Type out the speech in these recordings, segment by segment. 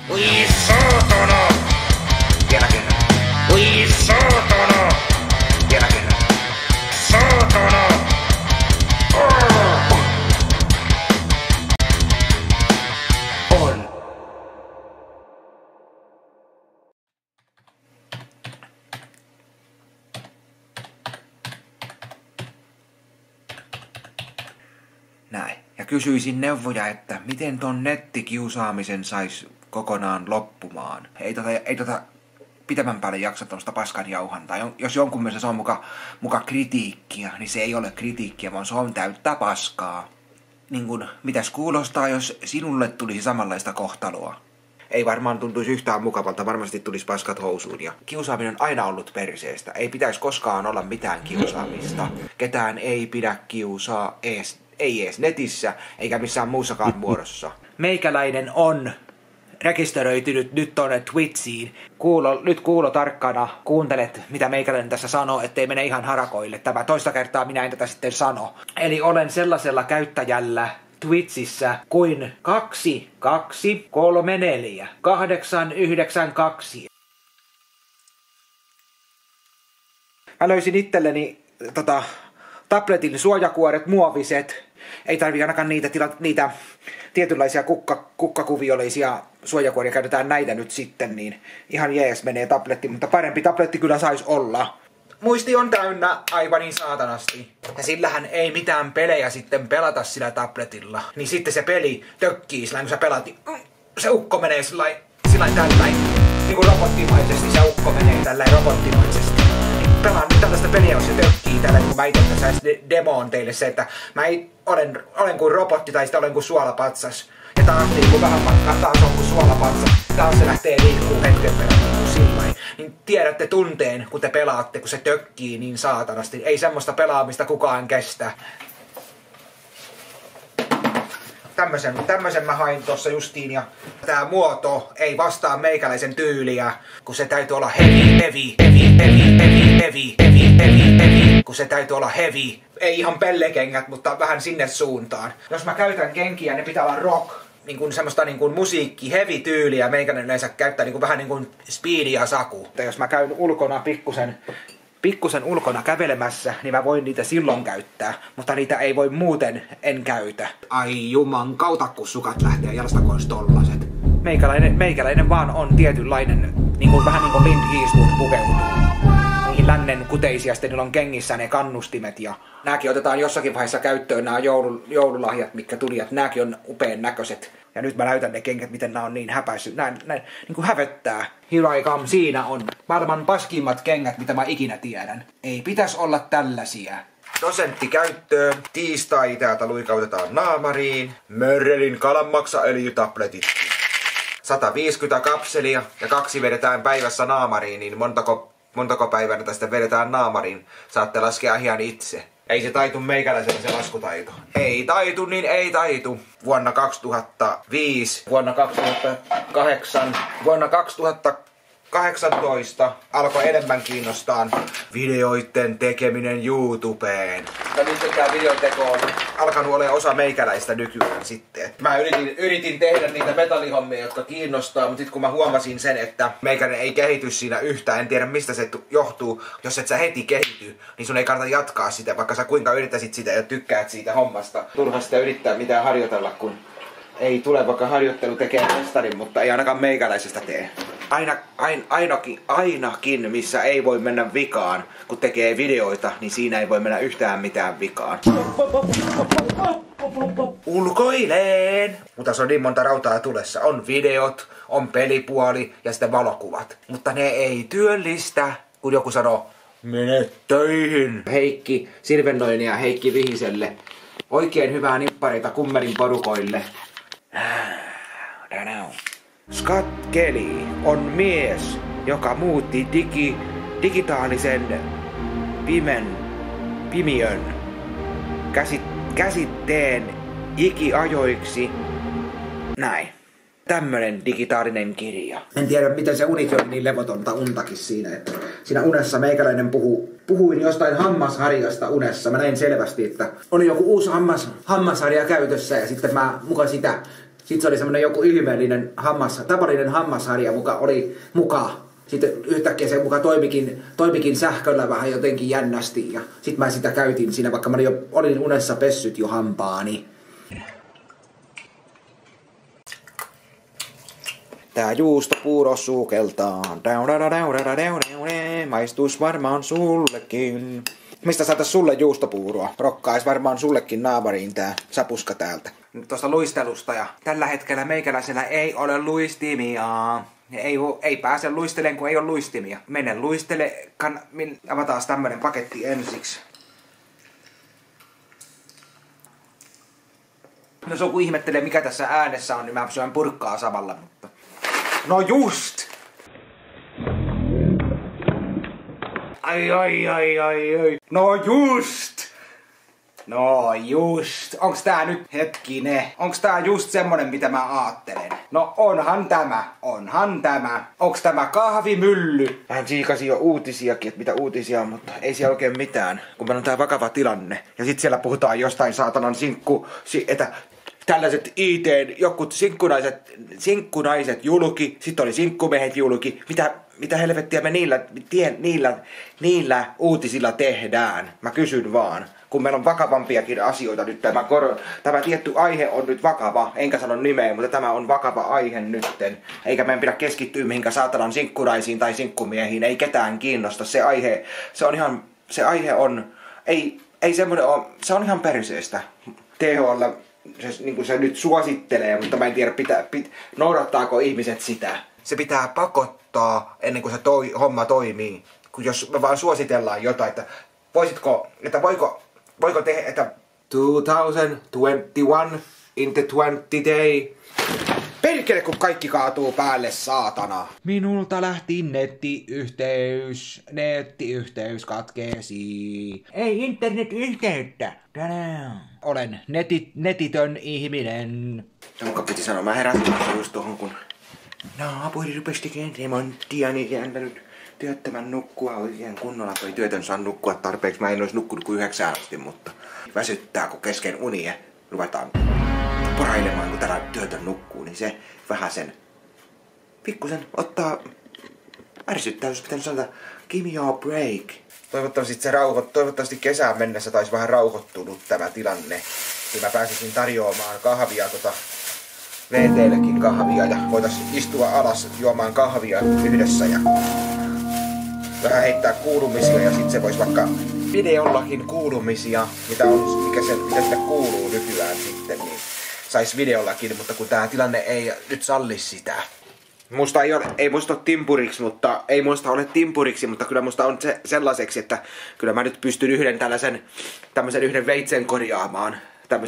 Oi saatana! Vielä kerran. Oi saatana! Vielä kerran. Saatana! On. Näin. Ja kysyisin neuvoja, että miten ton nettikiusaamisen sais kokonaan loppumaan. Ei pitemmän päälle jaksa tuosta paskan jauhantaa. Jos jonkun mielestä se on muka kritiikkiä, niin se ei ole kritiikkiä, vaan se on täyttä paskaa. Niin kun, mitäs kuulostaa, jos sinulle tulisi samanlaista kohtaloa? Ei varmaan tuntuisi yhtään mukavalta, varmasti tulisi paskat housuun. Ja kiusaaminen on aina ollut perseestä. Ei pitäisi koskaan olla mitään kiusaamista. Ketään ei pidä kiusaa ei edes netissä, eikä missään muussakaan muodossa. Meikäläinen on rekisteröitynyt nyt tonne Twitchiin. Nyt kuulo tarkkana, kuuntelet mitä meikäläinen tässä sanoo, ettei mene ihan harakoille. Tämä toista kertaa minä en tätä sitten sano. Eli olen sellaisella käyttäjällä Twitchissä kuin 2234 892. Mä löysin itselleni tabletin suojakuoret, muoviset. Ei tarvii ainakaan niitä tietynlaisia kukkakuviollisia suojakuoria, käytetään näitä nyt sitten, niin ihan jees menee tabletti, mutta parempi tabletti kyllä sais olla. Muisti on täynnä aivan niin saatanasti. Ja sillähän ei mitään pelejä sitten pelata sillä tabletilla. Niin sitten se peli tökkii sillä, kun sä pelat, niin se ukko menee sillain tälläin. Niin kuin robottimaisesti se ukko menee tälläin robottimaisesti. Pelaan nyt tällaista peliä, jos se tökkii tällä, kun mä itse tässä demoon teille se, että olen kuin robotti tai sitten olen kuin suolapatsas. Ja taas liikkuu vähän matkaa, taas on kuin suolapatsas. Taas se lähtee liikkuu hetken verran niin sillain. Niin tiedätte tunteen, kun te pelaatte, kun se tökkii niin saatanasti. Ei semmoista pelaamista kukaan kestä. Tämmösen mä hain tossa justiin, ja tää muoto ei vastaa meikäläisen tyyliä, kun se täytyy olla heavy, kun se täytyy olla heavy. Ei ihan pellekengät, mutta vähän sinne suuntaan. Jos mä käytän kenkiä, ne pitää olla rock, niin kuin semmoista niin kuin musiikki, heavy tyyliä, meikäläinen yleensä käyttää niin kuin vähän niin kuin speedy ja saku. Ja jos mä käyn ulkona pikkusen ulkona kävelemässä, niin mä voin niitä silloin käyttää, mutta niitä ei voi muuten en käytä. Ai juman kautta, kun sukat lähtee jalstakois tollaset. Meikäläinen vaan on tietynlainen, vähän niin kuin Clint Eastwood pukeutuu. Niihin lännen kuteisia, sitten niillä on kengissä ne kannustimet, ja nääkin otetaan jossakin vaiheessa käyttöön, nämä joululahjat, mitkä tuli, että nääkin on upean näköiset. Ja nyt mä näytän ne kengät, miten nämä on niin häpäissyt. Näin niin kuin hävettää. Here I come, siinä on maailman paskimmat kengät, mitä mä ikinä tiedän. Ei pitäisi olla tällaisia. Dosentti käyttöön. Tiistai täältä luikautetaan naamariin. Mörrelin kalanmaksaöljytabletit. 150 kapselia ja 2 vedetään päivässä naamariin, niin montako päivänä tästä vedetään naamariin. Saatte laskea ihan itse. Ei se taitu meikäläisellä se laskutaito. Ei taitu, niin ei taitu. Vuonna 2005, vuonna 2008, vuonna 2018 alkoi enemmän kiinnostaa videoiden tekeminen YouTubeen. Ja nyt tää videoteko on alkanut olemaan osa meikäläistä nykyään sitten. Mä yritin tehdä niitä metallihommia, jotka kiinnostaa, mutta sit kun mä huomasin sen, että meikäläinen ei kehity siinä yhtään, en tiedä mistä se johtuu. Jos et sä heti kehity, niin sun ei kannata jatkaa sitä, vaikka sä kuinka yrittäisit sitä ja tykkäät siitä hommasta. Turha sitä yrittää mitään harjoitella, kun ei tule, vaikka harjoittelu tekee mestarin, mutta ei ainakaan meikäläisestä tee. Ainakin, missä ei voi mennä vikaan, kun tekee videoita, niin siinä ei voi mennä yhtään mitään vikaan. Ulkoileen! Mutta se on niin monta rautaa tulessa. On videot, on pelipuoli ja sitten valokuvat. Mutta ne ei työllistä, kun joku sanoo, mene töihin. Heikki Sirvennoinen ja Heikki Vihiselle. Oikein hyvää nippareita kummelin porukoille. Scott Kelly on mies, joka muutti digitaalisen pimiön käsitteen ikiajoiksi. Näin. Tämmönen digitaalinen kirja. En tiedä miten se unikin oli niin levotonta untakin siinä, että siinä unessa meikäläinen puhuin jostain hammasharjasta unessa. Mä näin selvästi, että oli joku uusi hammasharja käytössä ja sitten mä muka sitä Sitten se oli semmonen joku ihmeellinen tavallinen hammasharja, muka oli muka. Sitten yhtäkkiä se muka toimikin sähköllä vähän jotenkin jännästi. Ja sit mä sitä käytin siinä, vaikka mä olin unessa pessyt jo hampaani. Tää juustopuuro sukeltaan. Maistus varmaan sullekin. Mistä saatais sulle juustopuuroa? Rokkais varmaan sullekin naamariin tää sapuska täältä. Nyt tosta luistelusta ja tällä hetkellä meikäläisellä ei ole luistimia. Ei pääse luistelemaan, kun ei ole luistimia. Mene luistele. Avataan tämmönen paketti ensiksi. Jos joku ihmettelee mikä tässä äänessä on, niin mä syön purkkaa samalla. Mutta... No just! Ai. No just! No just. Onks tää nyt hetkinen? Onks tää just semmonen mitä mä aattelen? No onhan tämä. Onks tämä kahvimylly? Vähän siikasin jo uutisiakin, että mitä uutisia on, mutta ei siellä oikein mitään. Kun meillä on tää vakava tilanne. Ja sit siellä puhutaan jostain saatanan että tällaiset jokut sinkkunaiset julki, sit oli sinkkumiehet julki. Mitä helvettiä me niillä uutisilla tehdään? Mä kysyn vaan. Kun meillä on vakavampiakin asioita nyt, tämä tietty aihe on nyt vakava, enkä sano nimeä, mutta tämä on vakava aihe nytten. Eikä meidän pidä keskittyä mihinkä saatanan sinkkunaisiin tai sinkkumiehiin, ei ketään kiinnosta. Se aihe on, ei semmoinen ole, se on ihan perseestä. THL niin kuin se nyt suosittelee, mutta mä en tiedä noudattaako ihmiset sitä. Se pitää pakottaa ennen kuin se homma toimii. Kun jos me vaan suositellaan jotain, että voiko tehdä, että 2021 in the 20 day. Perkele kun kaikki kaatuu päälle, saatana. Minulta lähti nettiyhteys katkeesi. Ei internetyhteyttä. Olen netitön ihminen. Jonka piti sanoa, mä herätin just tohon kun naapuri rupesi tekemään remonttia, niin ei antanut työttömän nukkua oikein kunnolla. Toi työtön saa nukkua tarpeeksi. Mä en olisi nukkunut kuin 9 asti, mutta väsyttää kun kesken unia ruvetaan porailemaan, kun täällä työtön nukkuu, niin se vähän sen pikkusen ottaa ärsyttää, jos pitää sanoa, give me a break. Toivottavasti kesään mennessä taisi vähän rauhoittunut tämä tilanne, kun mä pääsisin tarjoamaan kahvia VT:llekin kahvia ja voitais istua alas juomaan kahvia yhdessä ja vähän heittää kuulumisia ja sit se vois vaikka videollakin kuulumisia, mikä sitä kuuluu nykyään sitten, niin sais videollakin, mutta kun tää tilanne ei nyt salli sitä. Ei musta ole timpuriksi, mutta kyllä musta on sellaiseksi, että kyllä mä nyt pystyn tämmöisen yhden veitsen korjaamaan.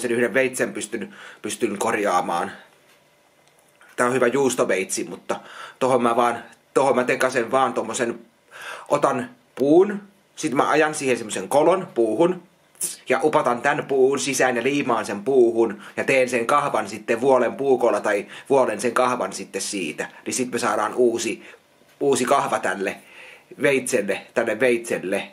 Pystyn korjaamaan. Tää on hyvä juustoveitsi, mutta tohon mä tekasen vaan tommosen, otan puun, sit mä ajan siihen semmosen kolon puuhun, ja upotan tän puun sisään ja liimaan sen puuhun ja teen sen kahvan sitten vuolen puukolla tai vuolen sen kahvan sitten siitä. Niin sit me saadaan uusi kahva tälle veitselle.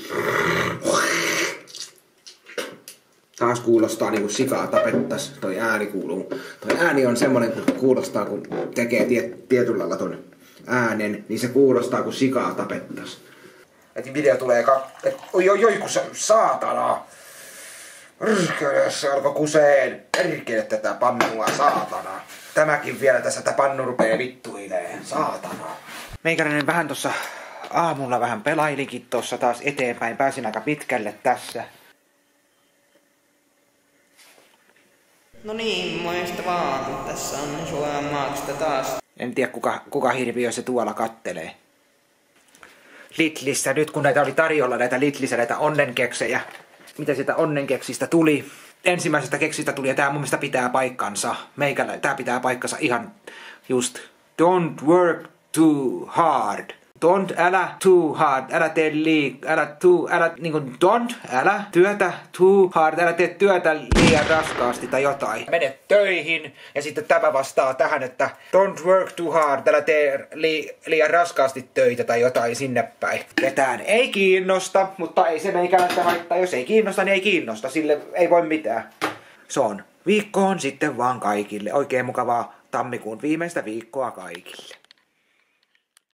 Taas kuulostaa niinku sikaa tapettas. Toi ääni kuuluu. Toi ääni on semmonen, kun kuulostaa, kun tekee tietyllä lailla ton äänen, niin se kuulostaa, kun sikaa tapettas. Et video tulee oi kun saatana. Perkele, se alkoi kuseen. Perkele tätä pannua, saatana. Tämäkin vielä tässä, että pannu rupee vittuileen, saatana. Meikäläinen vähän tossa aamulla vähän pelailikin tossa taas eteenpäin. Pääsin aika pitkälle tässä. No niin, moista vaan. Tässä on Suomen maasta taas. En tiedä kuka hirviö se tuolla kattelee. Lidlissä, nyt kun näitä oli tarjolla näitä onnenkeksejä. Mitä sieltä onnenkeksistä tuli? Ensimmäisestä keksistä tuli ja tää mun mielestä pitää paikkansa. Tää pitää paikkansa ihan just. Don't work too hard. Älä too hard, älä työtä too hard, älä tee työtä liian raskaasti tai jotain. Mene töihin ja sitten tämä vastaa tähän, että don't work too hard, älä tee liian raskaasti töitä tai jotain sinne päin. Ketään ei kiinnosta, mutta ei se meikäläistä haittaa, jos ei kiinnosta, niin ei kiinnosta, sille ei voi mitään. Se on Viikko on sitten vaan kaikille. Oikein mukavaa tammikuun viimeistä viikkoa kaikille.